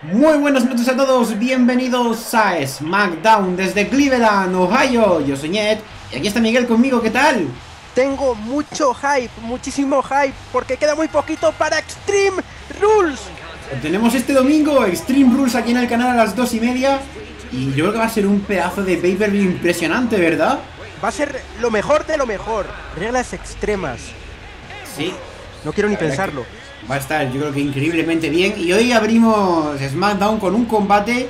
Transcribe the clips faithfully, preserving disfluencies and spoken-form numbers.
Muy buenas noches a todos, bienvenidos a SmackDown desde Cleveland, Ohio. Yo soy Ned y aquí está Miguel conmigo, ¿qué tal? Tengo mucho hype, muchísimo hype, porque queda muy poquito para Extreme Rules. Tenemos este domingo Extreme Rules aquí en el canal a las dos y media. Y yo creo que va a ser un pedazo de pay-per-view impresionante, ¿verdad? Va a ser lo mejor de lo mejor, reglas extremas. Sí. No quiero ni pensarlo. Va a estar, yo creo que increíblemente bien. Y hoy abrimos SmackDown con un combate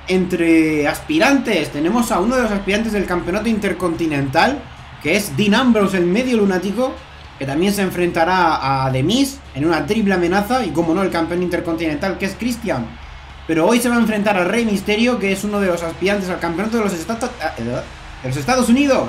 entre aspirantes. Tenemos a uno de los aspirantes del campeonato intercontinental, que es Dean Ambrose, el medio lunático, que también se enfrentará a The Miz en una triple amenaza. Y como no, el campeón intercontinental, que es Christian. Pero hoy se va a enfrentar a Rey Mysterio, que es uno de los aspirantes al campeonato de los Estados, de los Estados Unidos.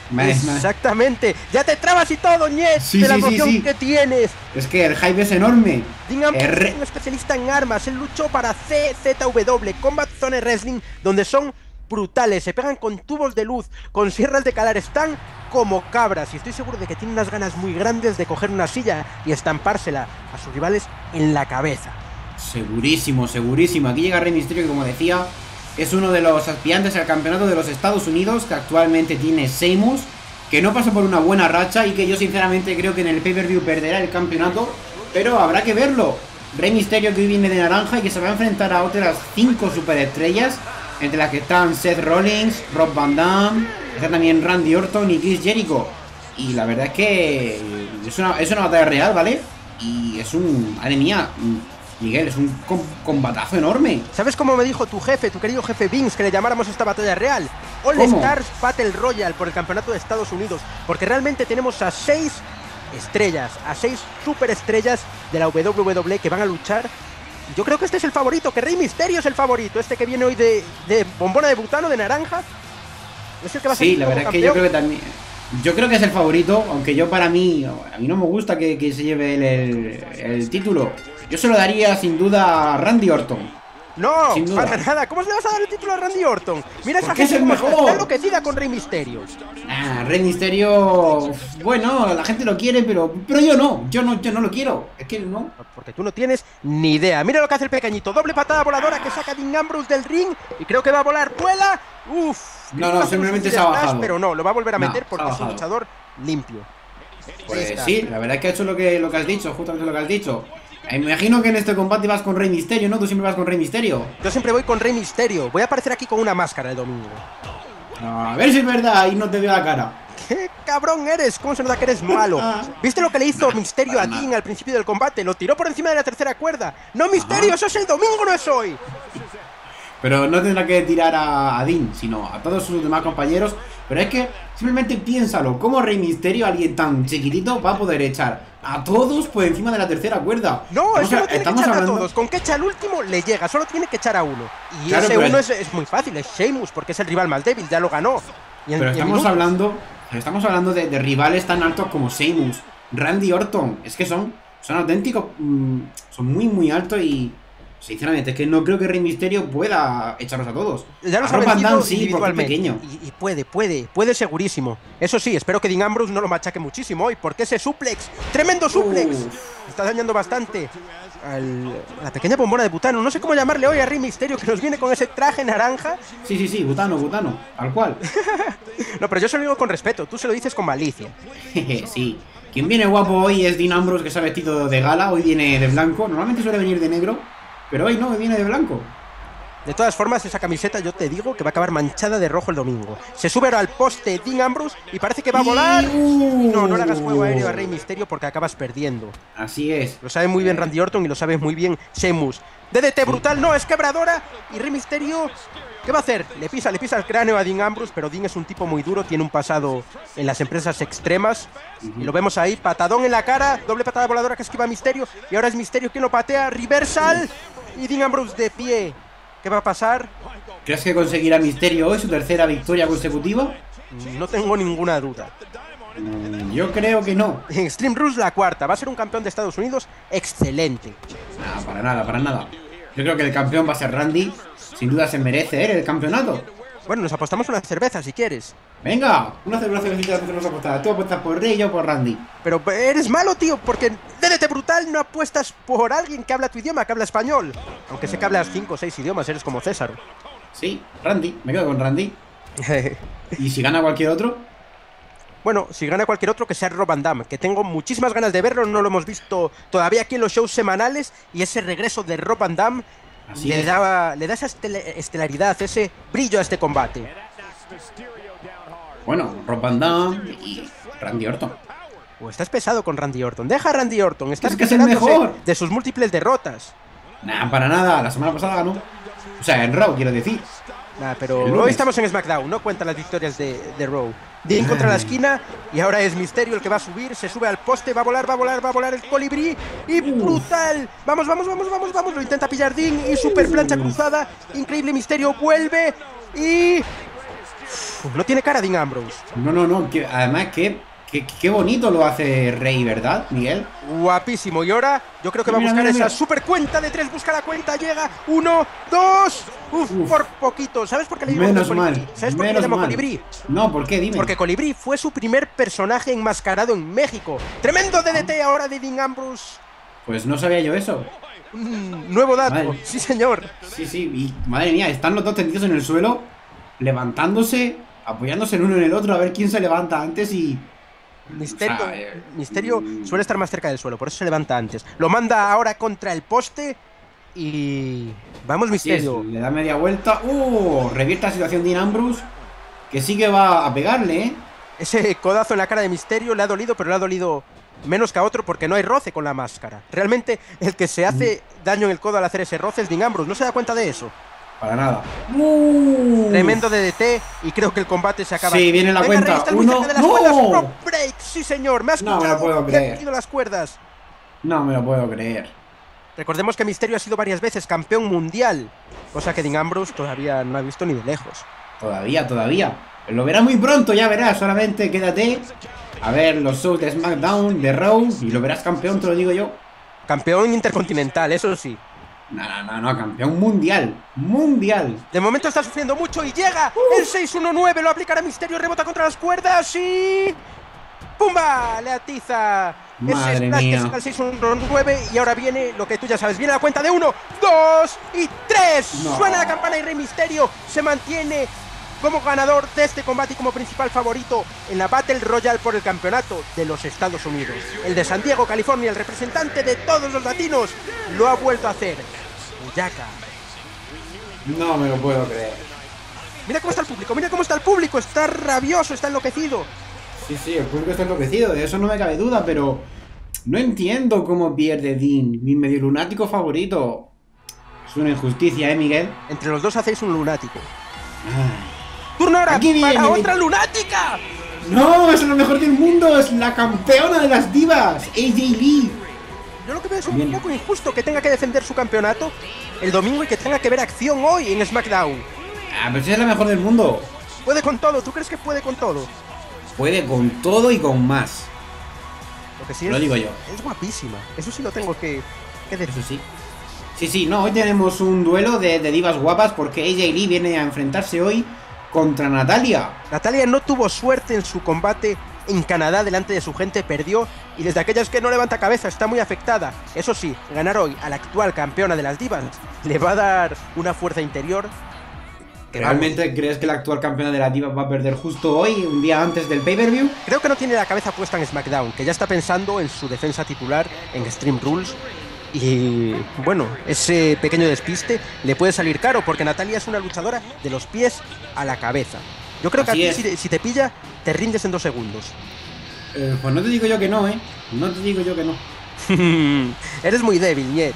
Exactamente, ya te trabas y todo, Ñez, sí, de la sí, emoción sí, sí. que tienes. Es que el hype es enorme. Dean Ambrose R es un especialista en armas. Él luchó para C Z W, Combat Zone Wrestling, donde son brutales, se pegan con tubos de luz, con sierras de calar, están como cabras. Y estoy seguro de que tienen unas ganas muy grandes de coger una silla y estampársela a sus rivales en la cabeza. Segurísimo, segurísimo. Aquí llega Rey Mysterio, que como decía, es uno de los aspirantes al campeonato de los Estados Unidos, que actualmente tiene Sheamus, que no pasa por una buena racha y que yo sinceramente creo que en el pay-per-view perderá el campeonato, pero habrá que verlo. Rey Mysterio, que hoy viene de naranja y que se va a enfrentar a otras cinco superestrellas, entre las que están Seth Rollins, Rob Van Dam, está también Randy Orton y Chris Jericho. Y la verdad es que es una, es una batalla real, ¿vale? Y es un... madre mía, Miguel, es un com combatazo enorme. ¿Sabes cómo me dijo tu jefe, tu querido jefe Vince, que le llamáramos esta batalla real? All ¿Cómo? Stars Battle Royale por el campeonato de Estados Unidos. Porque realmente tenemos a seis estrellas, a seis superestrellas de la W W E que van a luchar. Yo creo que este es el favorito, que Rey Mysterio es el favorito. Este que viene hoy de, de bombona de butano, de naranja. Es el que va a ser Sí, la verdad es que yo creo que también... Yo creo que es el favorito, aunque yo para mí... A mí no me gusta que, que se lleve el, el, el título. Yo se lo daría sin duda a Randy Orton. No, para nada. ¿Cómo se le vas a dar el título a Randy Orton? Mira esa gente como está enloquecida con Rey Mysterio. Ah, Rey Mysterio... Bueno, la gente lo quiere, pero pero yo no. Yo no, yo no lo quiero. Es que no. Porque tú no tienes ni idea. Mira lo que hace el pequeñito. Doble patada voladora que saca a Dean Ambrose del ring. Y creo que va a volar. ¡Vuela! Uf. No, no, simplemente se ha bajado. Pero no, lo va a volver a meter no, porque es un luchador limpio. Pues sí, la verdad es que ha hecho lo que, lo que has dicho, justamente lo que has dicho. Me imagino que en este combate vas con Rey Mysterio, ¿no? Tú siempre vas con Rey Mysterio. Yo siempre voy con Rey Mysterio. Voy a aparecer aquí con una máscara el domingo. A ver si es verdad y no te veo la cara. ¡Qué cabrón eres! ¿Cómo se nota que eres malo? ¿Viste lo que le hizo Mysterio a Dean al principio del combate? Lo tiró por encima de la tercera cuerda. ¡No, Mysterio! ¡Eso es el domingo, no es hoy! Pero no tendrá que tirar a, a Dean, sino a todos sus demás compañeros. Pero es que simplemente piénsalo, ¿cómo Rey Mysterio, alguien tan chiquitito, va a poder echar a todos por encima de la tercera cuerda? No, eso no tiene que echar hablando... a todos. Con que echa al último le llega, solo tiene que echar a uno. Y claro, ese uno es... Es, es muy fácil, es Sheamus, porque es el rival más débil, ya lo ganó. Y en, pero estamos hablando, estamos hablando de, de rivales tan altos como Sheamus, Randy Orton. Es que son, son auténticos, mmm, son muy muy altos y... Sinceramente, es que no creo que Rey Mysterio pueda echarlos a todos. Ya los ha vencido individualmente. Y, y puede, puede, puede segurísimo. Eso sí, espero que Dean Ambrose no lo machaque muchísimo hoy, porque ese suplex, tremendo suplex, uh. está dañando bastante al, a la pequeña bombona de butano. No sé cómo llamarle hoy a Rey Mysterio, que nos viene con ese traje naranja. Sí, sí, sí, butano, butano, tal cual. No, pero yo se lo digo con respeto, tú se lo dices con malicia. Sí. Quien viene guapo hoy es Dean Ambrose, que se ha vestido de gala, hoy viene de blanco. Normalmente suele venir de negro, pero hoy no, viene de blanco. De todas formas, esa camiseta yo te digo que va a acabar manchada de rojo el domingo. Se sube al poste Dean Ambrose y parece que va a volar. Uh, no, no le hagas juego aéreo a Rey Mysterio porque acabas perdiendo. Así es. Lo sabe muy bien Randy Orton y lo sabe muy bien Sheamus. D D T brutal, no, es quebradora. Y Rey Mysterio, ¿qué va a hacer? Le pisa, le pisa el cráneo a Dean Ambrose, pero Dean es un tipo muy duro, tiene un pasado en las empresas extremas. Uh-huh. Y lo vemos ahí, patadón en la cara, doble patada voladora que esquiva a Mysterio. Y ahora es Mysterio quien lo patea, reversal. Uh-huh. Y Dean Ambrose de pie. ¿Qué va a pasar? ¿Crees que conseguirá Mysterio hoy su tercera victoria consecutiva? No tengo ninguna duda. Mm, yo creo que no. Extreme Rules la cuarta. Va a ser un campeón de Estados Unidos excelente. No, para nada, para nada. Yo creo que el campeón va a ser Randy. Sin duda se merece él el campeonato. Bueno, nos apostamos una cerveza si quieres. Venga, una cerveza que nos apostada. Tú apuestas por Rey y yo por Randy. Pero eres malo, tío, porque D D T Brutal no apuestas por alguien que habla tu idioma, que habla español. Aunque sé que hablas cinco o seis idiomas, eres como César. Sí, Randy, me quedo con Randy. ¿Y si gana cualquier otro? Bueno, si gana cualquier otro que sea Rob Van Dam, que tengo muchísimas ganas de verlo, no lo hemos visto todavía aquí en los shows semanales, y ese regreso de Rob Van Dam le da, le da esa estel estelaridad, ese brillo a este combate. Bueno, Rob Van Dam y Randy Orton. O estás pesado con Randy Orton. Deja a Randy Orton, estás es que es el mejor de sus múltiples derrotas. Nah, para nada, la semana pasada ganó. O sea, en Raw, quiero decir. Nah, pero hoy estamos en SmackDown, no cuentan las victorias de, de Raw. Dean contra la esquina y ahora es Mysterio el que va a subir, se sube al poste, va a volar, va a volar, va a volar el colibrí y brutal. Vamos, vamos, vamos, vamos, vamos, lo intenta pillar Dean y super plancha cruzada, increíble Mysterio vuelve y... Uf, no tiene cara Dean Ambrose. No, no, no, que, además que... Qué, qué bonito lo hace Rey, ¿verdad, Miguel? Guapísimo. Y ahora yo creo que va a buscar esa super cuenta de tres. Busca la cuenta, llega. Uno, dos. Uf, Uf. por poquito. ¿Sabes por qué le llamo Menos Colibrí? mal. ¿Sabes por qué le llamo Colibrí? No, ¿por qué? Dime. Porque Colibrí fue su primer personaje enmascarado en México. Tremendo D D T ahora de Dean Ambrose. Pues no sabía yo eso. Mm, nuevo dato. Madre. Sí, señor. Sí, sí. Y madre mía, están los dos tendidos en el suelo, levantándose, apoyándose el uno en el otro, a ver quién se levanta antes y... Mysterio, o sea, eh, Mysterio suele estar más cerca del suelo, por eso se levanta antes. Lo manda ahora contra el poste y... Vamos, Mysterio. Es, le da media vuelta. ¡Uh! Revierte la situación de Dean Ambrose, que sí que va a pegarle, ¿eh? Ese codazo en la cara de Mysterio le ha dolido, pero le ha dolido menos que a otro porque no hay roce con la máscara. Realmente el que se hace daño en el codo al hacer ese roce es Dean Ambrose. ¿No se da cuenta de eso? Para nada. Uh. Tremendo D D T y creo que el combate se acaba. Sí, viene la Venga, cuenta. Rey, está Uno. muy cerca de las ¡No! cuerdas. Rope break, sí señor. Me has No me lo puedo creer. las cuerdas. No me lo puedo creer. Recordemos que Mysterio ha sido varias veces campeón mundial, cosa que Dean Ambrose todavía no ha visto ni de lejos. Todavía, todavía. Lo verás muy pronto, ya verás. Solamente quédate a ver los shows de SmackDown, de Raw, y lo verás campeón, te lo digo yo. Campeón intercontinental, eso sí. No, no, no, no, campeón mundial. Mundial. De momento está sufriendo mucho y llega uh. el seis uno nueve, lo aplicará Mysterio, rebota contra las cuerdas y... ¡Pumba! Le atiza. Madre ese mía. al seis uno nueve y ahora viene lo que tú ya sabes. Viene la cuenta de uno, dos y tres. No. Suena la campana y Rey Mysterio se mantiene como ganador de este combate y como principal favorito en la Battle Royale por el campeonato de los Estados Unidos. El de San Diego, California, el representante de todos los latinos, lo ha vuelto a hacer. Buyaka. No me lo puedo creer. Mira cómo está el público, mira cómo está el público. Está rabioso, está enloquecido. Sí, sí, el público está enloquecido, de eso no me cabe duda, pero no entiendo cómo pierde Dean, mi medio lunático favorito. Es una injusticia, ¿eh, Miguel? Entre los dos hacéis un lunático. Ay. ¡Turno ahora Aquí viene, para viene. otra lunática! ¡No! ¡Es lo mejor del mundo! ¡Es la campeona de las divas! A J Lee. Yo lo que veo es un Bien. poco injusto que tenga que defender su campeonato el domingo y que tenga que ver acción hoy en SmackDown. Ah, pero si es la mejor del mundo. Puede con todo, ¿tú crees que puede con todo? Puede con todo y con más. Lo que sí Lo es, digo yo. es guapísima. Eso sí lo tengo que, que decir. Eso sí. Sí, sí, no, hoy tenemos un duelo de, de divas guapas porque A J Lee viene a enfrentarse hoy contra Natalia. Natalia no tuvo suerte en su combate en Canadá delante de su gente, perdió y desde aquellas que no levanta cabeza está muy afectada. Eso sí, ganar hoy a la actual campeona de las divas le va a dar una fuerza interior. Que ¿Realmente vamos, crees que la actual campeona de las divas va a perder justo hoy, un día antes del pay-per-view? creo que no tiene la cabeza puesta en SmackDown, que ya está pensando en su defensa titular en Extreme Rules. Y bueno, ese pequeño despiste le puede salir caro porque Natalia es una luchadora de los pies a la cabeza. Yo creo que Así a es. ti, si, si te pilla, te rindes en dos segundos. Eh, pues no te digo yo que no, ¿eh? No te digo yo que no. Eres muy débil, Niet.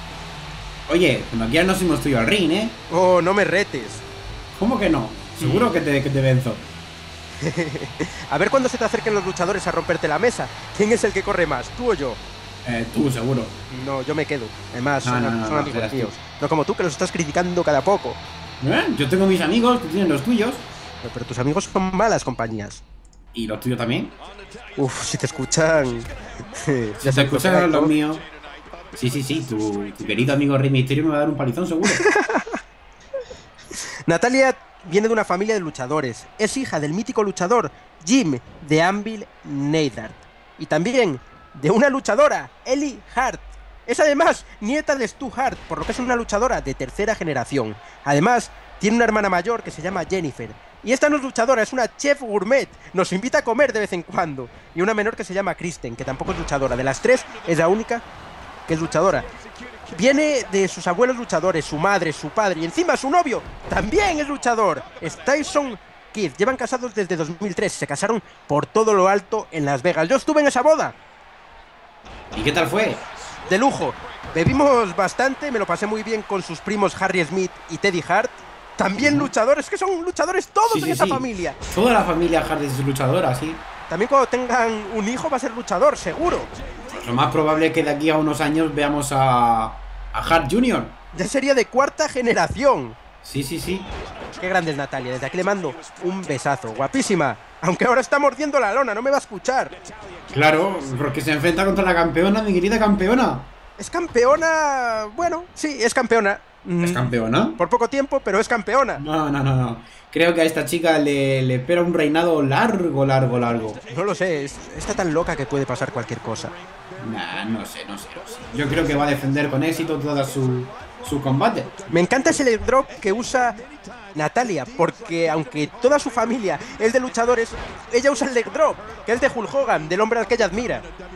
Oye, cuando quieras nos hemos tuyo al ring, ¿eh? Oh, no me retes. ¿Cómo que no? Seguro que te, que te venzo. A ver cuando se te acerquen los luchadores a romperte la mesa. ¿Quién es el que corre más, tú o yo? Eh, tú, seguro. No, yo me quedo. Además, No, son, no, no, son no, amigos serás míos. tú. No como tú, que los estás criticando cada poco. ¿Eh? Yo tengo mis amigos, tú tienes los tuyos. Pero tus amigos son malas compañías. ¿Y los tuyos también? Uf, si te escuchan... Si te escuchan los míos. Sí, sí, sí, tu, tu querido amigo Rey Mysterio me va a dar un palizón seguro. Natalia viene de una familia de luchadores. Es hija del mítico luchador Jim de Anvil Neidhart. Y también de una luchadora, Ellie Hart. Es además nieta de Stu Hart, por lo que es una luchadora de tercera generación. Además, tiene una hermana mayor que se llama Jennifer. Y esta no es luchadora, es una chef gourmet. Nos invita a comer de vez en cuando. Y una menor que se llama Kristen, que tampoco es luchadora. De las tres, es la única que es luchadora. Viene de sus abuelos luchadores, su madre, su padre y encima su novio también es luchador. Es Tyson Kidd. Llevan casados desde dos mil tres. Se casaron por todo lo alto en Las Vegas. Yo estuve en esa boda. ¿Y qué tal fue? De lujo. Bebimos bastante, me lo pasé muy bien con sus primos Harry Smith y Teddy Hart. También luchadores, que son luchadores todos Sí, en sí, esa sí. familia. Toda la familia Hart es luchadora, sí. También cuando tengan un hijo va a ser luchador, seguro. Pues lo más probable es que de aquí a unos años veamos a, a Hart junior Ya sería de cuarta generación. Sí, sí, sí. Qué grande es Natalia, desde aquí le mando un besazo. Guapísima, aunque ahora está mordiendo la lona, no me va a escuchar. Claro, porque se enfrenta contra la campeona, mi querida campeona. Es campeona... Bueno, sí, es campeona. ¿Es campeona? Por poco tiempo, pero es campeona. No, no, no, no. Creo que a esta chica le, le espera un reinado largo, largo, largo. No lo sé, es- está tan loca que puede pasar cualquier cosa. Nah, no sé, no sé, no sé. Yo creo que va a defender con éxito toda su, su combate. Me encanta ese leg drop que usa Natalia, porque aunque toda su familia es de luchadores, ella usa el leg drop, que es de Hulk Hogan, del hombre al que ella admira.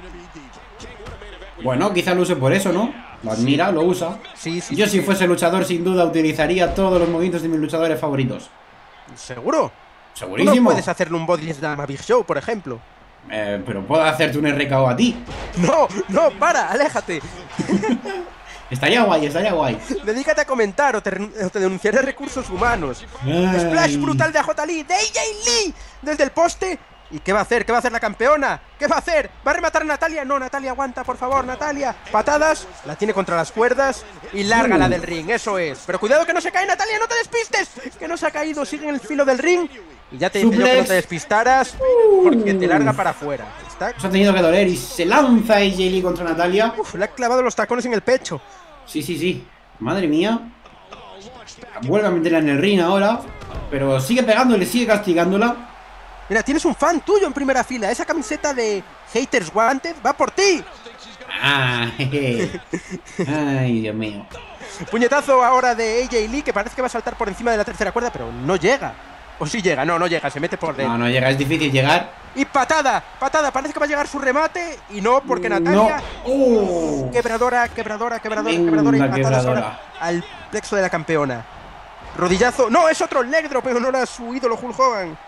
Bueno, quizá lo use por eso, ¿no? Lo admira, lo usa. Sí, sí. Yo si fuese luchador, sin duda, utilizaría todos los movimientos de mis luchadores favoritos. ¿Seguro? Tú Segurísimo. no puedes hacerle un body slam a Big Show, por ejemplo. Eh, pero puedo hacerte un R K O a ti. No, no, para, aléjate. Estaría guay, estaría guay. Dedícate a comentar o te, ren- o te denunciaré a recursos humanos. Ay. Splash brutal de A J Lee, de A J Lee, desde el poste. ¿Y qué va a hacer? ¿Qué va a hacer la campeona? ¿Qué va a hacer? ¿Va a rematar a Natalia? No, Natalia, aguanta, por favor, Natalia. Patadas, la tiene contra las cuerdas y lárgala Uh. del ring, eso es. Pero cuidado que no se cae, Natalia, no te despistes. Que no se ha caído, sigue en el filo del ring. Y ya te dije yo que no Suplex. te despistaras porque te larga para afuera. Está... Nos ha tenido que doler y se lanza A J Lee contra Natalia. Uf, le ha clavado los tacones en el pecho. Sí, sí, sí. Madre mía. Vuelve a meterla en el ring ahora. Pero sigue pegándole, sigue castigándola. Mira, tienes un fan tuyo en primera fila. Esa camiseta de Haters Wanted va por ti. Ah, jeje. Ay, Dios mío. Puñetazo ahora de A J Lee, que parece que va a saltar por encima de la tercera cuerda, pero no llega. O sí llega, no, no llega, se mete por dentro. No, no llega, es difícil llegar. Y patada, patada, parece que va a llegar su remate. Y no, porque Natalia... No. Oh. Quebradora, quebradora, quebradora, Venga, quebradora y patadas quebradora. ahora al plexo de la campeona. Rodillazo, no, es otro leg drop, pero no era su ídolo Hulk Hogan.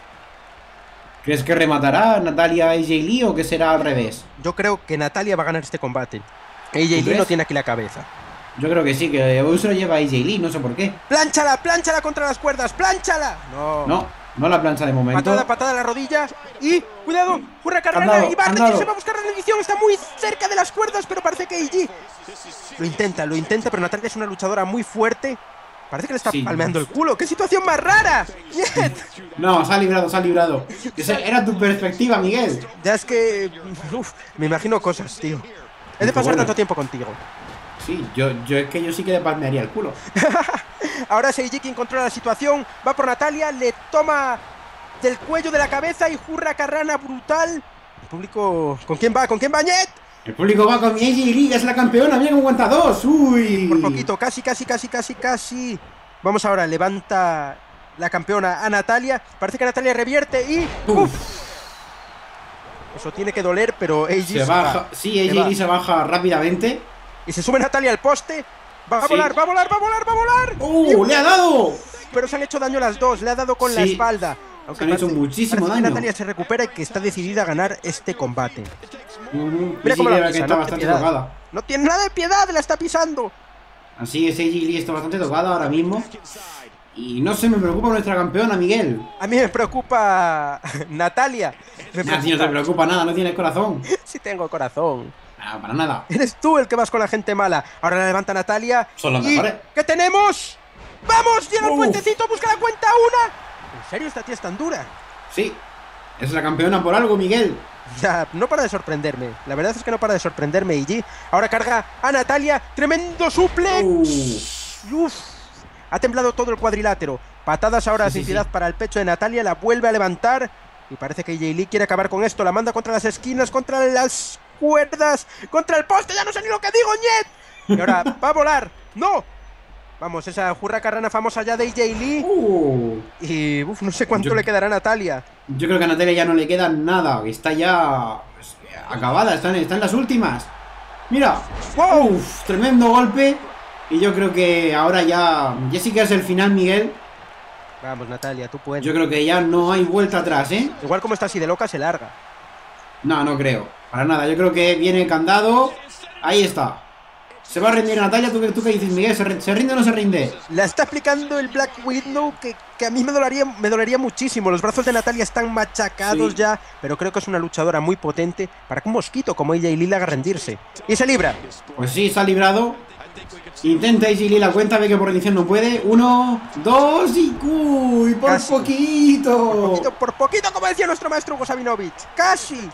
¿Crees que rematará Natalia a A J Lee o que será al revés? Yo creo que Natalia va a ganar este combate. A J Lee crees? no tiene aquí la cabeza. Yo creo que sí, que hoy se lo lleva a A J Lee, no sé por qué. ¡Plánchala, plánchala contra las cuerdas! ¡Plánchala! No. No, no la plancha de momento. Patada, patada a la rodilla. Y, cuidado, Huracán Han dado, y va a han rendirse, dado. va a buscar la rendición. Está muy cerca de las cuerdas, pero parece que A J lo intenta, lo intenta, pero Natalia es una luchadora muy fuerte. Parece que le está Sí. palmeando el culo. ¡Qué situación más rara! ¡Niet! No, se ha librado, se ha librado. Esa era tu perspectiva, Miguel. Ya es que... Uf, me imagino cosas, tío. He de pasar bueno. tanto tiempo contigo. Sí, yo, yo es que yo sí que le palmearía el culo. Ahora es A J quien controla la situación. Va por Natalia, le toma del cuello de la cabeza y jurra carrana brutal. El público... ¿Con quién va? ¿Con quién va, Niet? El público va con mi A J Lee, que es la campeona, mira cómo aguanta dos. Uy. Por poquito, casi, casi, casi, casi, casi. Vamos ahora, levanta la campeona a Natalia. Parece que Natalia revierte y... Uf. Eso tiene que doler, pero A J Se baja, sí, A J Lee se baja rápidamente. Y se sube Natalia al poste. Va a Sí. volar, va a volar, va a volar, va a volar. ¡Uh! ¡Le ha dado! Pero se han hecho daño las dos, le ha dado con la Sí. espalda. Se han hecho muchísimo parece que daño. Natalia se recupera y que está decidida a ganar este combate. Uh, Mira cómo la que pisa, está no bastante tiene piedad. tocada. No tiene nada de piedad, la está pisando. Así es, A J Lee está bastante tocada ahora mismo. Y no sé, me preocupa nuestra campeona, Miguel. A mí me preocupa Natalia. Me Nah, si no te preocupa nada, no tienes corazón. Sí tengo corazón. Ah, para nada. Eres tú el que vas con la gente mala. Ahora la levanta Natalia. Son los y... mejores. ¿Qué tenemos? ¡Vamos! ¡Llega el Uf. puentecito! ¡Busca la cuenta una! ¿En serio esta tía es tan dura? Sí, es la campeona por algo, Miguel. Ya, no para de sorprenderme. La verdad es que no para de sorprenderme. Y G ahora carga a Natalia. ¡Tremendo suplex! Uh. Uf. Ha temblado todo el cuadrilátero. Patadas ahora Sí, sin sí, piedad sí. para el pecho de Natalya, la vuelve a levantar. Y parece que Jay Lee quiere acabar con esto. La manda contra las esquinas, contra las cuerdas, contra el poste. Ya no sé ni lo que digo, Ñet. Y ahora va a volar. ¡No! Vamos, esa jurra carrana famosa ya de Jay Lee. Uh, Y uf, no sé cuánto Yo- le quedará a Natalia. yo creo que a Natalia ya no le queda nada. Que está ya pues, acabada. Está en, está en las últimas. Mira. ¡Wow! Uf, tremendo golpe. Y yo creo que ahora ya... Ya sí que es el final, Miguel. Vamos, Natalia, tú puedes. Yo creo que ya no hay vuelta atrás, ¿eh? Igual como está así de loca, se larga. No, no creo. Para nada. Yo creo que viene el candado. Ahí está. ¿Se va a rendir Natalia? ¿Tú, qué- tú qué dices, Miguel? ¿Se, re- ¿Se rinde o no se rinde? La está aplicando el Black Widow que, que a mí me dolería, me dolería muchísimo. Los brazos de Natalia están machacados Sí. ya, pero creo que es una luchadora muy potente para que un mosquito como ella y Lila haga rendirse. Y se libra. Pues sí, se ha librado. Intenta Easy Lee la cuenta, ve que por rendición no puede. Uno, dos y... ¡Uy! ¡Por Casi. poquito! Por poquito, por poquito, como decía nuestro maestro Hugo Sabinovich. ¡Casi!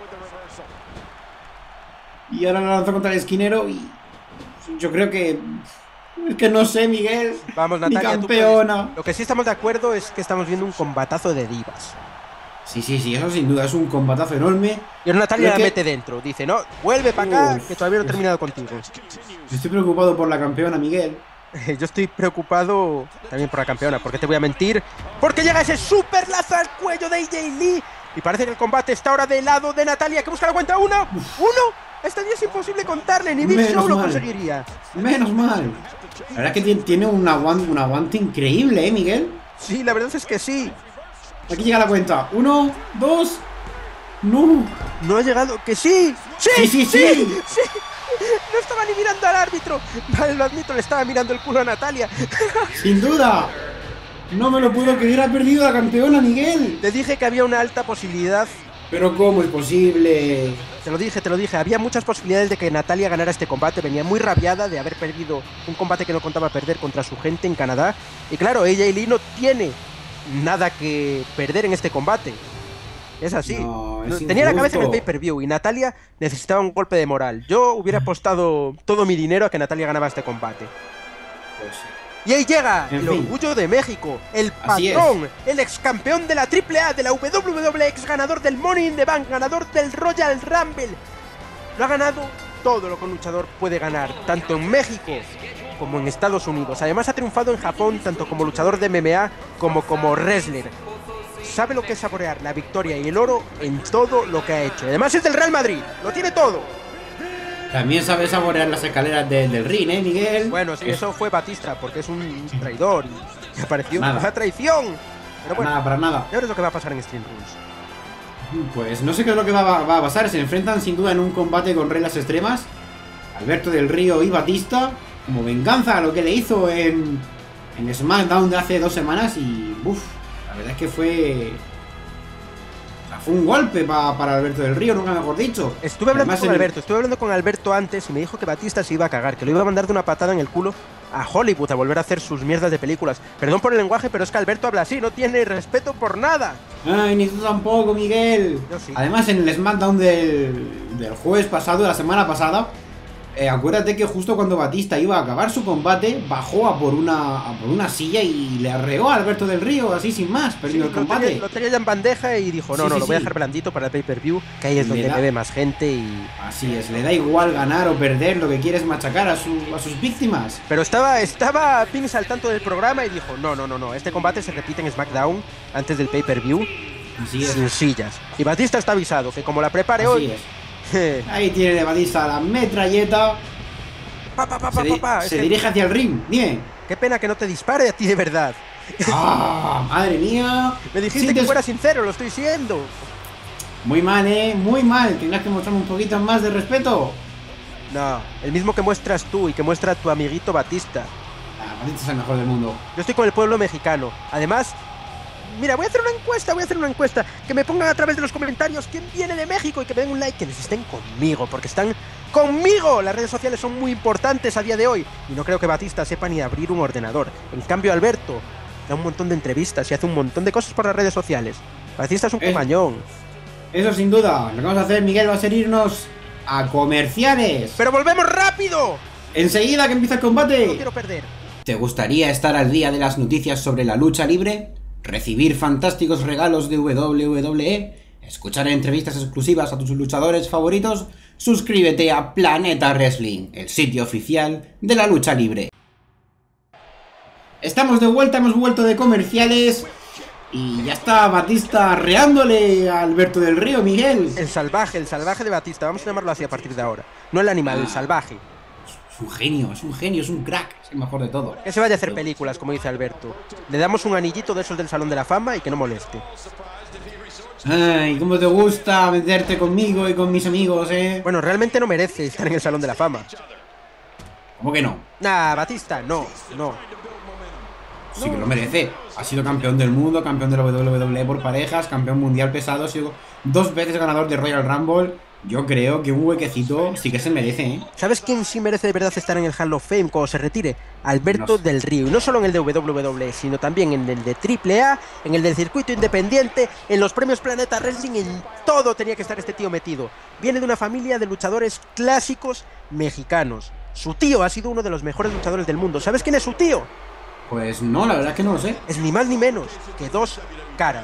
Y ahora la lanzó contra el esquinero y... Yo creo que... Es que no sé, Miguel. Vamos, Mi Natalia, tú campeona. puedes. Lo que sí estamos de acuerdo es que estamos viendo un combatazo de divas. Sí, sí, sí, eso sin duda es un combatazo enorme. Y ahora Natalia Creo la que- mete dentro. Dice, no, vuelve para acá, Uf. que todavía no he terminado contigo. Estoy preocupado por la campeona, Miguel. Yo estoy preocupado también por la campeona, porque te voy a mentir. Porque llega ese super lazo al cuello de Jay Lee. Y parece que el combate está ahora del lado de Natalia, que busca la cuenta. Uno, uno. Este día es imposible contarle, ni Big Menos Show lo mal. conseguiría. Menos mal. La verdad es que tiene- tiene un aguante, un aguante increíble, ¿eh, Miguel? Sí, la verdad es que sí. Aquí llega la cuenta. Uno, dos... No. No ha llegado, que sí. Sí, Sí, sí, sí. sí. No estaba ni mirando al árbitro. Vale, lo admito, le estaba mirando el culo a Natalia. Sin duda. No me lo puedo creer, ha perdido la campeona, Miguel. Te dije que había una alta posibilidad. Pero ¿cómo es posible? Te lo dije, te lo dije. Había muchas posibilidades de que Natalia ganara este combate. Venía muy rabiada de haber perdido un combate que no contaba perder contra su gente en Canadá. Y claro, ella y Lee no tiene nada que perder en este combate. Es así. No, es Tenía la cabeza en el injusto. pay-per-view y Natalia necesitaba un golpe de moral. Yo hubiera apostado todo mi dinero a que Natalia ganaba este combate. Pues sí. Y ahí llega En el fin. orgullo de México, el Así patrón, el ex campeón de la triple A, de la W W E, ex ganador del Money in the Bank, ganador del Royal Rumble. Lo ha ganado todo lo que un luchador puede ganar, tanto en México como en Estados Unidos. Además ha triunfado en Japón tanto como luchador de M M A como como wrestler. Sabe lo que es saborear la victoria y el oro en todo lo que ha hecho. Además es del Real Madrid, lo tiene todo. También sabe saborear las escaleras de- del ring, ¿eh, Miguel? Bueno, sí, Es- eso fue Batista, porque es un traidor y apareció Nada. una traición. Pero Para bueno, nada, para nada. ya verás lo que va a pasar en Stream Rules. Pues no sé qué es lo que va, va- va a pasar. Se enfrentan sin duda en un combate con reglas extremas. Alberto del Río y Batista. Como venganza a lo que le hizo en, en SmackDown de hace dos semanas. Y uff, la verdad es que fue... o sea, fue un golpe pa- para Alberto del Río, nunca mejor dicho. Estuve hablando Además, con en el- Alberto, estuve hablando con Alberto antes y me dijo que Batista se iba a cagar, que lo iba a mandar de una patada en el culo a Hollywood a volver a hacer sus mierdas de películas. Perdón por el lenguaje, pero es que Alberto habla así, no tiene respeto por nada. Ay, ni tú tampoco, Miguel. Yo sí. Además, en el SmackDown del, del jueves pasado, de la semana pasada, eh, acuérdate que justo cuando Batista iba a acabar su combate, bajó a por una, a por una silla y le arreó a Alberto del Río, así sin más, Sí, perdiendo el lo, combate. tenía, lo tenía ya en bandeja y dijo, no, Sí, no, sí, lo voy a sí. dejar blandito para el pay-per-view, que ahí es Le donde da- me ve más gente y... Así es, le da igual ganar o perder, lo que quiere es machacar a, su, a sus víctimas. Pero estaba, estaba Vince al tanto del programa y dijo, no, no, no, no, este combate se repite en SmackDown antes del pay-per-view Así es, sin sillas. Y Batista está avisado, que como la prepare así hoy... es. Ahí tiene de Batista la metralleta, pa, pa, pa, se, pa, di- pa, pa, es se que- dirige hacia el ring, bien. Qué pena que no te dispare a ti de verdad. ¡Ah, madre mía! Me dijiste Sí, que te- fuera sincero, lo estoy siendo. Muy mal, eh, muy mal. Tendrás que mostrarme un poquito más de respeto. No, el mismo que muestras tú y que muestra tu amiguito Batista. Ah, Batista es el mejor del mundo. Yo estoy con el pueblo mexicano. Además, mira, voy a hacer una encuesta, voy a hacer una encuesta. Que me pongan a través de los comentarios quién viene de México y que me den un like, que les estén conmigo, porque están conmigo. Las redes sociales son muy importantes a día de hoy. Y no creo que Batista sepa ni abrir un ordenador. En cambio, Alberto da un montón de entrevistas y hace un montón de cosas por las redes sociales. Batista es un Eh. compañón. Eso sin duda. Lo que vamos a hacer, Miguel, va a ser irnos a comerciales. ¡Pero volvemos rápido! Enseguida que empieza el No combate. quiero perder. ¿Te gustaría estar al día de las noticias sobre la lucha libre? ¿Recibir fantásticos regalos de W W E? ¿Escuchar entrevistas exclusivas a tus luchadores favoritos? Suscríbete a Planeta Wrestling, el sitio oficial de la lucha libre. Estamos de vuelta, hemos vuelto de comerciales y ya está Batista arreándole a Alberto del Río, Miguel. El salvaje, el salvaje de Batista, vamos a llamarlo así a partir de ahora. No el animal, ah, el salvaje. Es un genio, es un genio, es un crack, es el mejor de todo. Que se vaya a hacer películas, como dice Alberto. Le damos un anillito de esos del Salón de la Fama y que no moleste. Ay, cómo te gusta meterte conmigo y con mis amigos, eh. Bueno, realmente no merece estar en el Salón de la Fama. ¿Cómo que no? Nah, Batista, no, no. Sí que lo merece. Ha sido campeón del mundo, campeón de la W W E por parejas, campeón mundial pesado, ha sido dos veces ganador de Royal Rumble. Yo creo que un huequecito sí que se merece, ¿eh? ¿Sabes quién sí merece de verdad estar en el Hall of Fame cuando se retire? Alberto no sé. del Río. Y no solo en el de W W E, sino también en el de triple A, en el del circuito independiente, en los premios Planeta Wrestling, en todo tenía que estar este tío metido. Viene de una familia de luchadores clásicos mexicanos. Su tío ha sido uno de los mejores luchadores del mundo. ¿Sabes quién es su tío? Pues no, la verdad es que no lo sé. Es ni más ni menos que Dos Caras.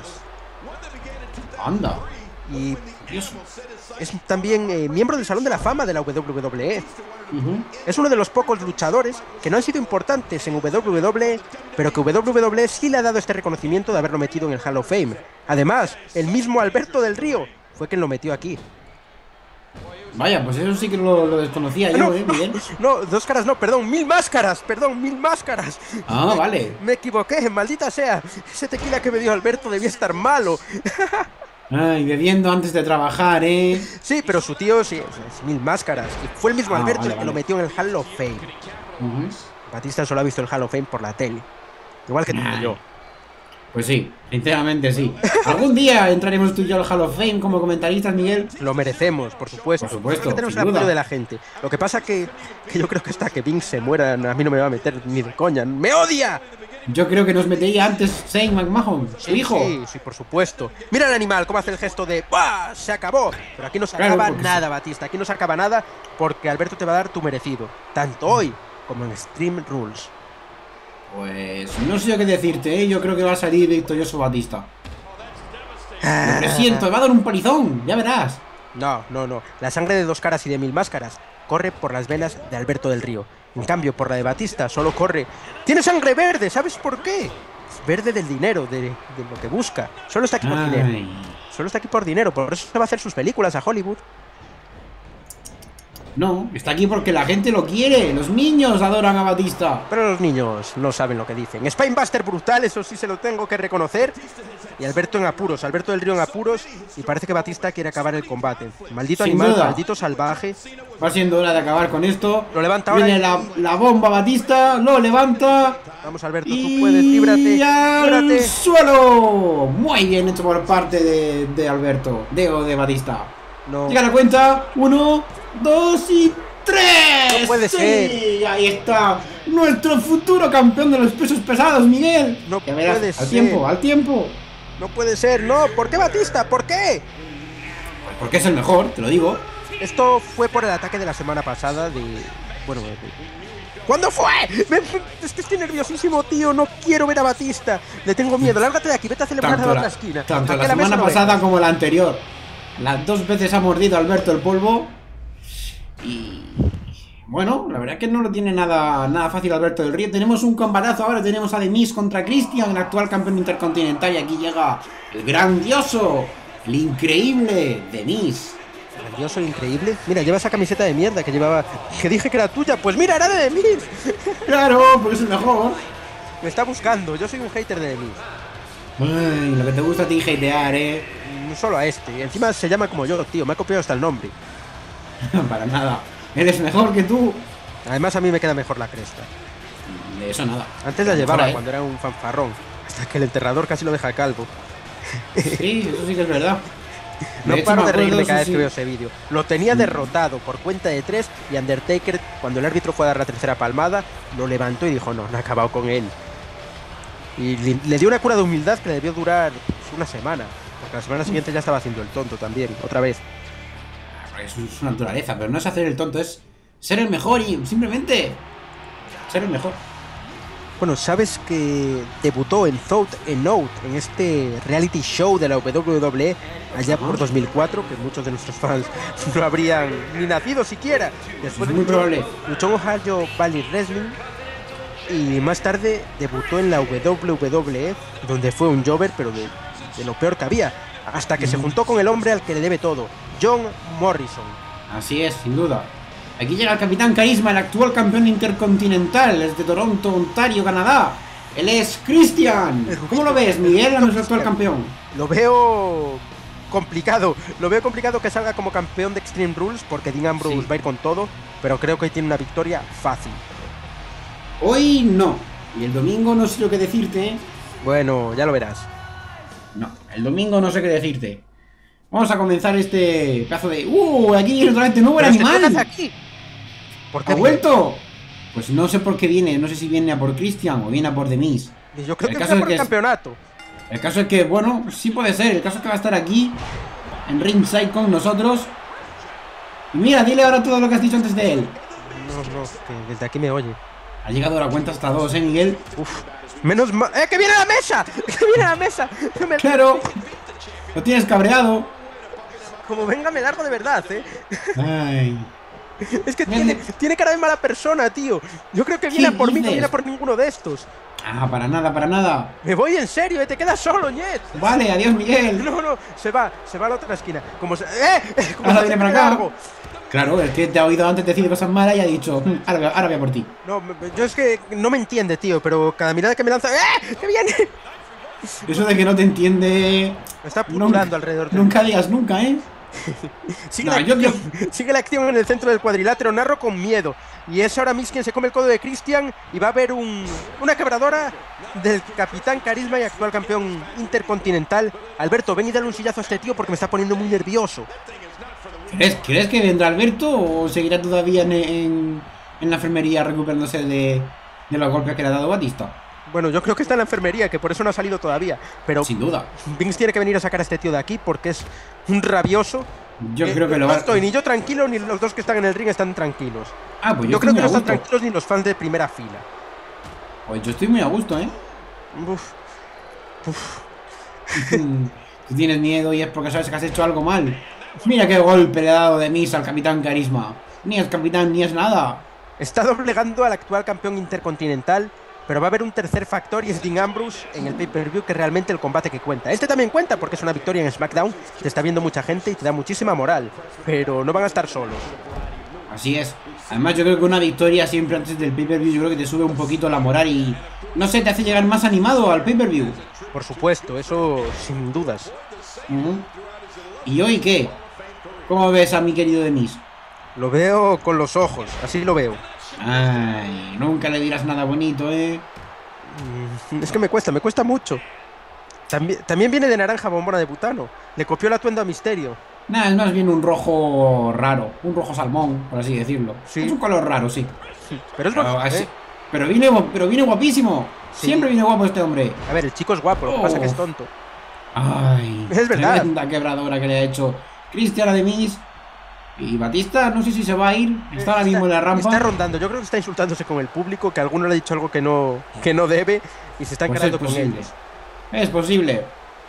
Anda. Y Dios, es también eh, miembro del Salón de la Fama de la W W E. Uh-huh. Es uno de los pocos luchadores que no han sido importantes en W W E, pero que W W E sí le ha dado este reconocimiento de haberlo metido en el Hall of Fame. Además, el mismo Alberto del Río fue quien lo metió aquí. Vaya, pues eso sí que lo, lo desconocía yo, no, ¿eh? Bien. No, Dos Caras no, perdón, Mil Máscaras, perdón, Mil Máscaras. Ah, vale. Me equivoqué, maldita sea. Ese tequila que me dio Alberto debía estar malo. Ay, bebiendo antes de trabajar, ¿eh? Sí, pero su tío sí, es Mil Máscaras. Y fue el mismo ah, Alberto vale, el que vale. lo metió en el Hall of Fame. Uh-huh. Batista solo ha visto el Hall of Fame por la tele. Igual que tú y yo. Pues sí, sinceramente sí. ¿Algún día entraremos tú y yo al Hall of Fame como comentaristas, Miguel? Lo merecemos, por supuesto. Por supuesto, tenemos el apoyo de la gente. Lo que pasa que, que yo creo que hasta que Vince se muera, a mí no me va a meter ni de coña. ¡Me odia! Yo creo que nos metería antes Shane McMahon, su sí, hijo. Sí, sí, por supuesto. Mira el animal, cómo hace el gesto de ¡buah! Se acabó. Pero aquí no se acaba claro, nada, sí. Batista. Aquí no se acaba nada porque Alberto te va a dar tu merecido. Tanto hoy como en Extreme Rules. Pues no sé qué decirte, ¿eh? Yo creo que va a salir victorioso Batista. Lo presiento, va a dar un palizón, ya verás. No, no, no. La sangre de Dos Caras y de Mil Máscaras corre por las venas de Alberto del Río. En cambio, por la de Batista solo corre... ¡Tiene sangre verde! ¿Sabes por qué? Es verde del dinero, de, de lo que busca. Solo está aquí por Ay. dinero. Solo está aquí por dinero, por eso se va a hacer sus películas a Hollywood. No, está aquí porque la gente lo quiere. Los niños adoran a Batista. Pero los niños no saben lo que dicen. Spinebuster brutal, eso sí se lo tengo que reconocer. Y Alberto en apuros, Alberto del Río en apuros. Y parece que Batista quiere acabar el combate. Maldito Sin animal, duda. maldito salvaje. Va siendo hora de acabar con esto. Lo levanta ahora. Viene la, la bomba Batista, lo levanta. Vamos Alberto, tú puedes, líbrate. Y al líbrate. suelo. Muy bien hecho por parte de, de Alberto, de, de Batista. No. Llega la cuenta, uno, dos y tres. No puede sí, ser. Ahí está nuestro futuro campeón de los pesos pesados, Miguel. No ya verás, puede al ser. tiempo, al tiempo. No puede ser, no. ¿Por qué Batista? ¿Por qué? Pues porque es el mejor, te lo digo. Esto fue por el ataque de la semana pasada de... Bueno, de... ¿Cuándo fue? Me... Es que estoy nerviosísimo, tío. No quiero ver a Batista. Le tengo miedo. Lárgate de aquí, vete a celebrar a la otra esquina. Tanto la, la semana no pasada ve. como la anterior. Las dos veces ha mordido Alberto el polvo. Y... bueno, la verdad es que no lo tiene nada, nada fácil Alberto del Río. Tenemos un combatazo ahora, tenemos a The Miz contra Christian, el actual campeón intercontinental. Y aquí llega el grandioso, el increíble The Miz. Grandioso, increíble. Mira, lleva esa camiseta de mierda que llevaba, que dije que era tuya. Pues mira, era de The Miz. Claro, porque es el mejor. Me está buscando, yo soy un hater de The Miz. Ay, lo que te gusta a ti hatear, eh. No solo a este, encima se llama como yo, tío, me ha copiado hasta el nombre. Para nada. Eres mejor que tú. Además a mí me queda mejor la cresta. De eso nada. Antes la llevaba cuando era un fanfarrón. Hasta que el enterrador casi lo deja calvo. Sí, eso sí que es verdad. No de paro de reírme cada vez sí. que veo ese vídeo. Lo tenía derrotado por cuenta de tres y Undertaker, cuando el árbitro fue a dar la tercera palmada, lo levantó y dijo, no, no ha acabado con él. Y le, le dio una cura de humildad que le debió durar pues, una semana. Porque la semana siguiente ya estaba haciendo el tonto también, otra vez. Es su naturaleza, pero no es hacer el tonto, es ser el mejor y simplemente ser el mejor. Bueno, ¿sabes que debutó en Thought and Note, en este reality show de la W W E allá por dos mil cuatro, que muchos de nuestros fans no habrían ni nacido siquiera? Después Es muy probable. luchó en Ohio Valley Wrestling y más tarde debutó en la W W E, donde fue un jobber, pero de, de lo peor que había, hasta que se juntó con el hombre al que le debe todo, John Morrison. Así es, sin duda. Aquí llega el Capitán Carisma, el actual campeón intercontinental, es de Toronto, Ontario, Canadá. Él es Christian. ¿Cómo lo ves, Miguel, a nuestro actual campeón? Lo veo complicado, lo veo complicado que salga como campeón de Extreme Rules, porque Dean Ambrose Sí. va a ir con todo, pero creo que hoy tiene una victoria fácil. Hoy no. Y el domingo no sé lo que decirte, ¿eh? Bueno, ya lo verás. No, el domingo no sé qué decirte. Vamos a comenzar este pedazo de... ¡Uh! Aquí viene otra vez de nuevo el Pero este tío, ¿qué animal. hace aquí? ¿Por qué ¿Ha viene? vuelto? Pues no sé por qué viene. No sé si viene a por Christian o viene a por The Miz. Yo creo El que caso viene es por que el es- campeonato. El caso es que, bueno, sí puede ser. El caso es que va a estar aquí, en ringside con nosotros. Y mira, dile ahora todo lo que has dicho antes de él. No, no, que desde aquí me oye. Ha llegado la cuenta hasta dos, ¿eh, Miguel? Uf, menos mal. ¡Eh, que viene a la mesa! ¡Que viene a la mesa! No me- Claro. Lo tienes cabreado. Como venga, me largo de verdad, ¿eh? Ay. Es que tiene, tiene cara de mala persona, tío. Yo creo que viene a ¿Qué por mí, no dices? viene a por ninguno de estos. Ah, para nada, para nada. Me voy en serio, ¿eh? Te quedas solo, Ñet. Vale, adiós, Miguel. No, no, se va, se va a la otra esquina. Como se... ¡Eh! Como Ahora se viene hace para acá. largo. Claro, es que te ha oído antes decir cosas malas y ha dicho, "Mm, ahora, voy- ahora voy a por ti. No, me- me- yo es que no me entiende, tío, pero cada mirada que me lanza... ¡Eh! ¡Que viene! Eso de que no te entiende... Me está puturando alrededor de Nunca digas nunca, ¿eh? Sigue, No, la yo- acción, sigue la acción en el centro del cuadrilátero, narro con miedo. Y es ahora mismo quien se come el codo de Christian y va a haber un, una quebradora del Capitán Carisma y actual campeón intercontinental. Alberto, ven y dale un sillazo a este tío porque me está poniendo muy nervioso. ¿Crees, ¿Crees que vendrá Alberto o seguirá todavía en, en, en la enfermería recuperándose de, de los golpes que le ha dado Batista? Bueno, yo creo que está en la enfermería, que por eso no ha salido todavía. Pero Sin duda. Vince tiene que venir a sacar a este tío de aquí porque es un rabioso. Yo Eh, creo que lo no va estoy ni yo tranquilo ni los dos que están en el ring están tranquilos. Ah, pues yo, Yo estoy creo muy que no a están gusto. tranquilos ni los fans de primera fila. Pues yo estoy muy a gusto, ¿eh? Uf. Uf. Tú tienes miedo y es porque sabes que has hecho algo mal. Mira qué golpe le ha dado de Miz al Capitán Carisma. Ni es capitán ni es nada. Está doblegando al actual campeón intercontinental, pero va a haber un tercer factor y es Dean Ambrose en el pay-per-view, que es realmente el combate que cuenta. Este también cuenta porque es una victoria en SmackDown, te está viendo mucha gente y te da muchísima moral, pero no van a estar solos. Así es. Además yo creo que una victoria siempre antes del pay-per-view yo creo que te sube un poquito la moral y... No sé, te hace llegar más animado al pay-per-view. Por supuesto, eso sin dudas. Ujú. ¿Y hoy qué? ¿Cómo ves a mi querido Demis? Lo veo con los ojos, así lo veo. Ay, nunca le dirás nada bonito, ¿eh? Mm, Es que me cuesta, me cuesta mucho. También, también viene de naranja bombona de butano. Le copió el atuendo a Misterio. Nada, es más bien un rojo raro. Un rojo salmón, por así decirlo. Sí. Es un color raro, sí. Pero es Pero, bonito, así- ¿eh? pero, viene, gu- pero viene guapísimo. Sí. Siempre viene guapo este hombre. A ver, el chico es guapo, lo que pasa es que es Oh. tonto. Ay, Es verdad. tremenda quebradora que le ha hecho Cristian a Demis. Y Batista, no sé si se va a ir. Está ahora mismo en la rampa. Está rondando, yo creo que está insultándose con el público, que alguno le ha dicho algo que no, que no debe y se está Pues encarando es con posible. ellos. Es posible.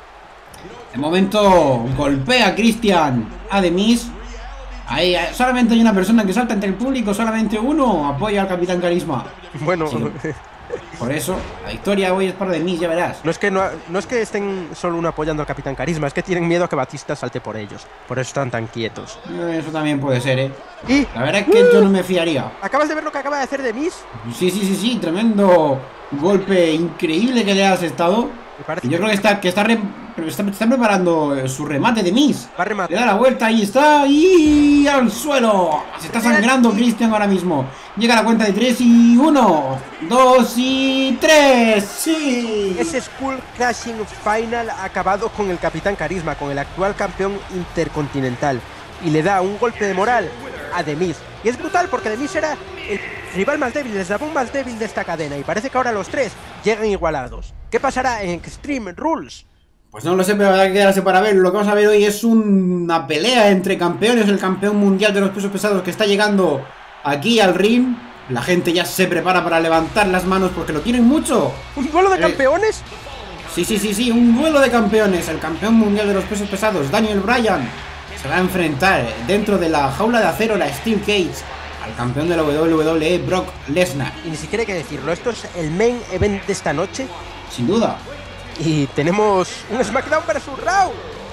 De momento golpea a Christian a Demis. Ahí eh, solamente hay una persona que salta entre el público, solamente uno apoya al Capitán Carisma. Bueno, Sí. Por eso, la victoria hoy es para Demis, ya verás. no es, que no, no es que estén solo uno apoyando al Capitán Carisma, es que tienen miedo a que Batista salte por ellos. Por eso están tan quietos. Eh, Eso también puede ser, ¿eh? Y La verdad es que yo no me fiaría. ¿acabas de ver lo que acaba de hacer de Miz? Sí, sí, sí, sí, tremendo golpe increíble que le has estado. Me parece Y yo creo que está, que está, re- está, está preparando eh, su remate de Miss. va a Le rematar. da la vuelta, ahí está, y al suelo. Se está sangrando Christian ahora mismo. Llega a la cuenta de tres y uno, dos y tres. Sí. Ese Skull Crashing Final ha acabado con el Capitán Carisma, con el actual campeón intercontinental. Y le da un golpe de moral a The Miz. Y es brutal porque The Miz era el rival más débil, el eslabón más débil de esta cadena. Y parece que ahora los tres llegan igualados. ¿Qué pasará en Extreme Rules? Pues no lo sé, pero habrá que quedarse para ver. Lo que vamos a ver hoy es una pelea entre campeones. El campeón mundial de los pesos pesados que está llegando aquí al ring. La gente ya se prepara para levantar las manos porque lo quieren mucho. ¿Un duelo de Eh, campeones? Sí, sí, sí, sí, un duelo de campeones. El campeón mundial de los pesos pesados, Daniel Bryan, se va a enfrentar dentro de la jaula de acero, la Steel Cage, al campeón de la W W E, Brock Lesnar. Y ni siquiera hay que decirlo, esto es el main event de esta noche. Sin duda. Y tenemos un SmackDown versus Raw.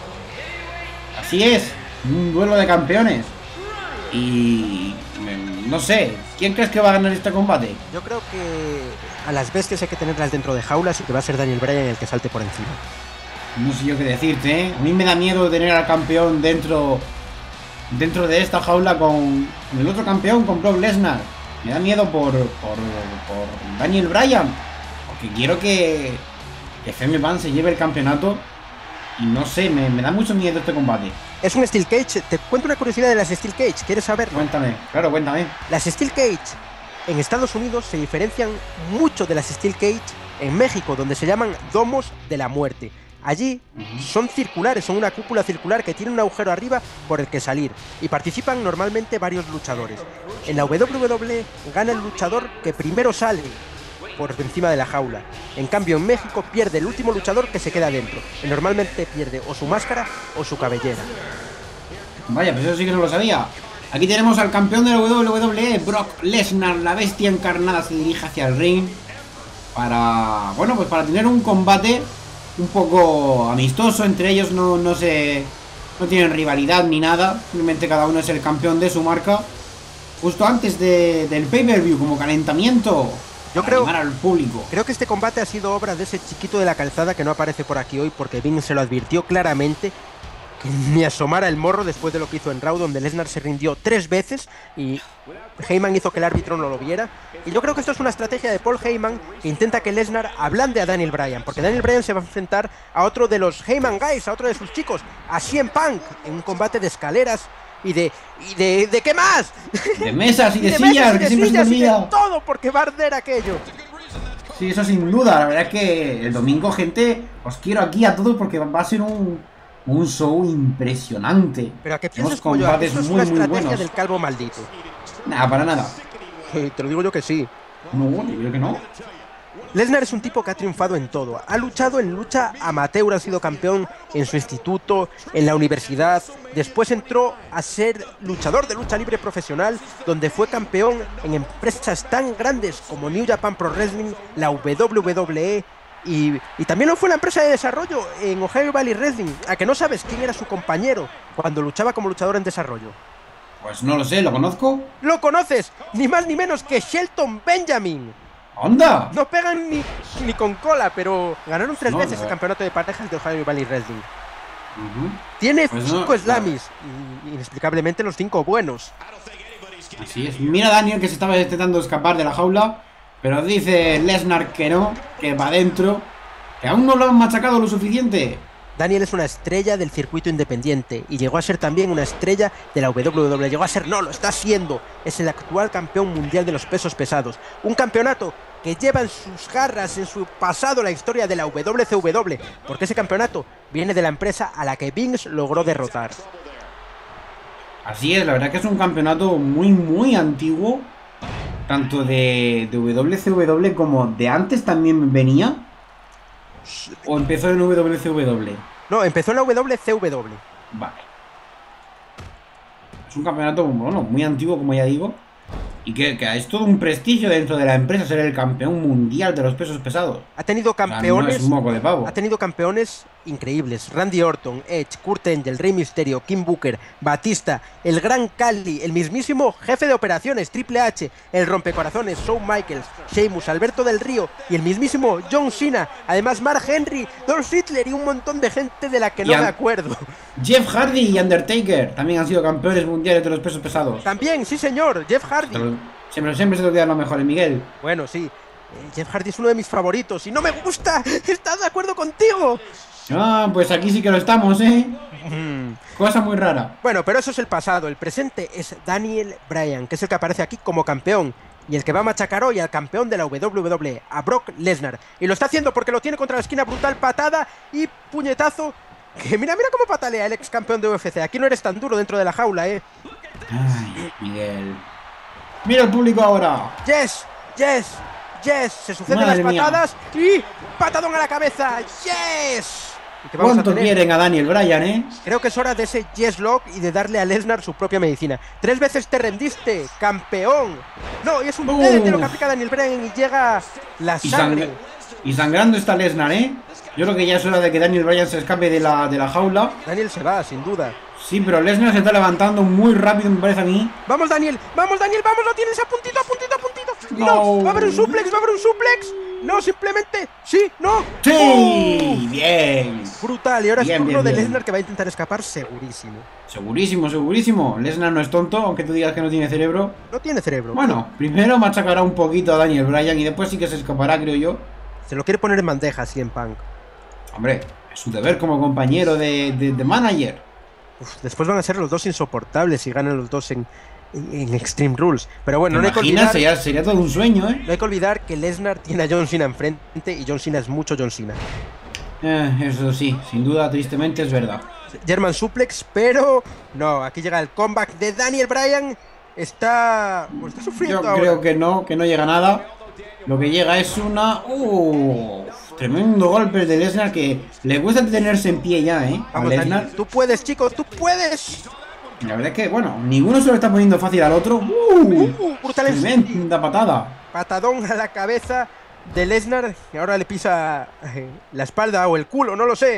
Así es, un duelo de campeones. Y... no sé, ¿quién crees que va a ganar este combate? Yo creo que a las bestias hay que tenerlas dentro de jaulas y que va a ser Daniel Bryan el que salte por encima. No sé yo qué decirte, ¿eh? A mí me da miedo tener al campeón dentro dentro de esta jaula con, con el otro campeón, con Brock Lesnar. Me da miedo por, por, por Daniel Bryan, porque quiero que, que C M Punk se lleve el campeonato. Y no sé, me, me da mucho miedo este combate. Es un Steel Cage. Te cuento una curiosidad de las Steel Cage. ¿Quieres saberlo? Cuéntame, claro, cuéntame. Las Steel Cage en Estados Unidos se diferencian mucho de las Steel Cage en México, donde se llaman domos de la muerte. Allí Uh-huh. son circulares, son una cúpula circular que tiene un agujero arriba por el que salir. Y participan normalmente varios luchadores. En la W W E gana el luchador que primero sale por encima de la jaula. En cambio, en México pierde el último luchador que se queda dentro. Y normalmente pierde o su máscara o su cabellera. Vaya, pues eso sí que no lo sabía. Aquí tenemos al campeón de la W W E, Brock Lesnar. La bestia encarnada se dirige hacia el ring para, bueno, pues para tener un combate un poco amistoso entre ellos. No, no se, no tienen rivalidad ni nada. Simplemente cada uno es el campeón de su marca. Justo antes de, del pay-per-view, como calentamiento. Yo para creo, animar al público. creo que este combate ha sido obra de ese chiquito de la calzada que no aparece por aquí hoy, porque Vince se lo advirtió claramente que ni asomara el morro después de lo que hizo en Raw, donde Lesnar se rindió tres veces y Heyman hizo que el árbitro no lo viera. Y yo creo que esto es una estrategia de Paul Heyman, que intenta que Lesnar ablande a Daniel Bryan, porque Daniel Bryan se va a enfrentar a otro de los Heyman Guys, a otro de sus chicos, a C M Punk, en un combate de escaleras y de... ¿Y de, de qué más? De mesas y de, de sillas, mesas y que de siempre se me sillas y de olvida. todo, porque va a arder aquello. Sí, eso sin duda. La verdad es que el domingo, gente, os quiero aquí a todos porque va a ser un, un show impresionante. Pero a que Tenemos piensas como yo, combates eso es muy, una muy estrategia buenos. del calvo maldito. Nada, para nada. Eh, Te lo digo yo que sí. No, yo creo que no. Lesnar es un tipo que ha triunfado en todo. Ha luchado en lucha amateur, ha sido campeón en su instituto, en la universidad. Después entró a ser luchador de lucha libre profesional, donde fue campeón en empresas tan grandes como New Japan Pro Wrestling, la W W E, y, y también lo fue en la empresa de desarrollo en Ohio Valley Wrestling. ¿A que no sabes quién era su compañero cuando luchaba como luchador en desarrollo? Pues no lo sé, ¿lo conozco? ¡Lo conoces! Ni más ni menos que Shelton Benjamin. ¡Onda! No pegan ni, ni con cola, pero ganaron tres No, veces no. el campeonato de parejas de Ohio Valley Wrestling. Ujú. Tiene Pues no, cinco Slammies, y inexplicablemente los cinco buenos. Así es. Mira a Daniel que se estaba intentando escapar de la jaula, pero dice Lesnar que no, que va adentro, que aún no lo han machacado lo suficiente. Daniel es una estrella del circuito independiente y llegó a ser también una estrella de la W W E. Llegó a ser, no, lo está siendo. Es el actual campeón mundial de los pesos pesados. Un campeonato que lleva en sus garras, en su pasado, la historia de la W C W, porque ese campeonato viene de la empresa a la que Vince logró derrotar. Así es, la verdad que es un campeonato muy, muy antiguo. Tanto de, de W C W como de antes también venía. ¿O empezó en W C W? No, empezó en la W C W. Vale. Es un campeonato, bueno, muy antiguo, como ya digo. Y que, que es todo un prestigio dentro de la empresa ser el campeón mundial de los pesos pesados. Ha tenido O sea, no campeones... es un moco de pavo. Ha tenido campeones increíbles. Randy Orton, Edge, Kurt Angle, Rey Mysterio, Kim Booker, Batista, el Gran Khali, el mismísimo jefe de operaciones, Triple H, el rompecorazones, Shawn Michaels, Sheamus, Alberto del Río y el mismísimo John Cena. Además, Mark Henry, Dolph Ziggler y un montón de gente de la que Y no an- me acuerdo. Jeff Hardy y Undertaker también han sido campeones mundiales de los pesos pesados. También, sí señor, Jeff Hardy. Siempre, siempre se te olvidan los mejores, Miguel. Bueno, sí, eh, Jeff Hardy es uno de mis favoritos y no me gusta. ¿Estás de acuerdo contigo? Ah, pues aquí sí que lo estamos, ¿eh? Mm. Cosa muy rara. Bueno, pero eso es el pasado. El presente es Daniel Bryan, que es el que aparece aquí como campeón y el que va a machacar hoy al campeón de la W W E, a Brock Lesnar. Y lo está haciendo porque lo tiene contra la esquina, brutal patada y puñetazo. Que mira, mira cómo patalea el ex campeón de U F C. Aquí no eres tan duro dentro de la jaula, eh. Ay, Miguel. Mira el público ahora. Yes, yes, yes. Se suceden Madre las mía. patadas y patadón a la cabeza. Yes. ¿Y qué vamos a ¿Cuánto tener? quieren a Daniel Bryan, eh? Creo que es hora de ese yes lock y de darle a Lesnar su propia medicina. Tres veces te rendiste, campeón. No, y es un Uh. D D T lo que aplica Daniel Bryan y llega la Y, sangre. sang- y sangrando está Lesnar, eh. Yo creo que ya es hora de que Daniel Bryan se escape de la, de la jaula. Daniel se va, sin duda. Sí, pero Lesnar se está levantando muy rápido, me parece a mí. Vamos, Daniel, vamos, Daniel, vamos, lo tienes a puntito, a puntito, a puntito. No, No. va a haber un suplex, va a haber un suplex. No, simplemente, sí, no. ¡Sí! Bien. Brutal, y ahora Bien, es turno bien, de bien. Lesnar que va a intentar escapar segurísimo. Segurísimo, segurísimo. Lesnar no es tonto, aunque tú digas que no tiene cerebro. No tiene cerebro. Bueno, primero machacará un poquito a Daniel Bryan y después sí que se escapará, creo yo. Se lo quiere poner en bandeja, cien Punk. Hombre, es su deber como compañero de, de, de manager. Uf, después van a ser los dos insoportables si ganan los dos en, en, en Extreme Rules. Pero bueno, ¿Te no hay, que imaginas? olvidar, Sería, sería todo un sueño, ¿eh? no hay que olvidar que Lesnar tiene a John Cena enfrente y John Cena es mucho John Cena. Eh, Eso sí, sin duda, tristemente es verdad. German Suplex, pero no, aquí llega el comeback de Daniel Bryan. Está, pues está sufriendo Yo ahora. creo que no, que no llega nada. Lo que llega es una... ¡Uh! Tremendo golpe de Lesnar que le cuesta tenerse en pie ya, ¿eh? A Vamos, Lesnar. Daniel, tú puedes, chico, tú puedes. La verdad es que, bueno, ninguno se lo está poniendo fácil al otro. ¡Uh! Uh, brutal es- Tremenda patada. Patadón a la cabeza de Lesnar y ahora le pisa eh, la espalda o el culo, no lo sé.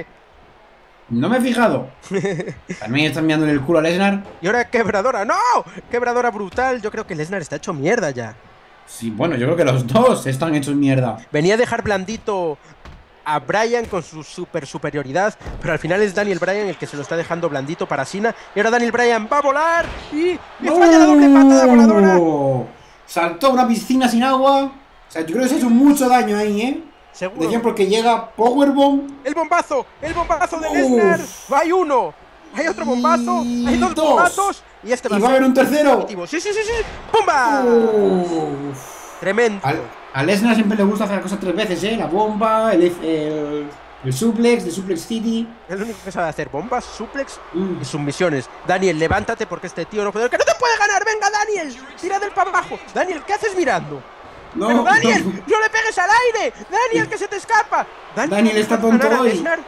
No me he fijado. También están mirando el culo a Lesnar. Y ahora quebradora, ¡no! Quebradora brutal. Yo creo que Lesnar está hecho mierda ya. Sí, bueno, yo creo que los dos están hechos mierda. Venía a dejar blandito a Bryan con su super superioridad, pero al final es Daniel Bryan el que se lo está dejando blandito para Cena. Y ahora Daniel Bryan va a volar y, y falla la doble patada voladora. ¡Oh! Saltó a una piscina sin agua. O sea, yo creo que se ha hecho mucho daño ahí, ¿eh? Seguro. Decían porque llega Powerbomb. El bombazo, el bombazo de Uf. Lesnar. Hay uno, hay otro bombazo, hay dos, Dos. bombazos y este va Y va a haber un tercero. definitivo. Sí, sí, sí, sí. ¡Pumba! Uf. Tremendo. Al- a Lesnar siempre le gusta hacer las cosas tres veces, ¿eh? La bomba, el, el, el suplex, de Suplex City. Es lo único que sabe hacer, bombas, suplex Mm. y submisiones. Daniel, levántate porque este tío no puede... ¡Que no te puede ganar! ¡Venga, Daniel! ¡Tira del para abajo! Daniel, ¿qué haces mirando? No, ¡Pero Daniel! no. ¡No le pegues al aire! ¡Daniel, que se te escapa! Daniel está ¿no puedes tonto ganar a hoy. Lesnar?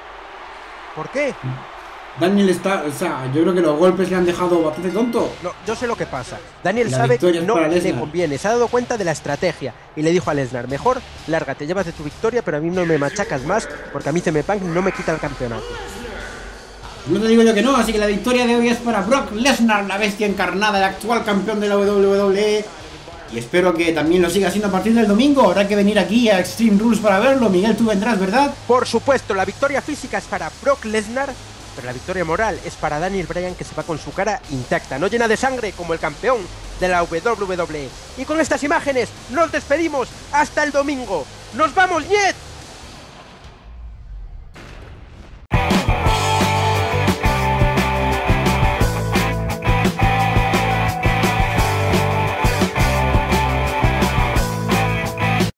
¿Por qué? Daniel está, o sea, yo creo que los golpes le han dejado bastante tonto. No, yo sé lo que pasa. Daniel La sabe victoria que es no para le Lesnar. conviene. Se ha dado cuenta de la estrategia y le dijo a Lesnar, mejor lárgate, llévate tu victoria, pero a mí no me machacas más porque a mí C M Punk no me quita el campeonato. No te digo yo que no, así que la victoria de hoy es para Brock Lesnar, la bestia encarnada, el actual campeón de la W W E. Y espero que también lo siga siendo a partir del domingo. Habrá que venir aquí a Extreme Rules para verlo. Miguel, tú vendrás, ¿verdad? Por supuesto, la victoria física es para Brock Lesnar, pero la victoria moral es para Daniel Bryan, que se va con su cara intacta, no llena de sangre como el campeón de la W W E. Y con estas imágenes nos despedimos hasta el domingo. ¡Nos vamos, Niet!